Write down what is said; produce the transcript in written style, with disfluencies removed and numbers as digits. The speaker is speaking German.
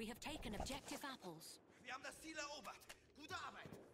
We have taken objective apples. Wir haben das Ziel erobert. Gute Arbeit.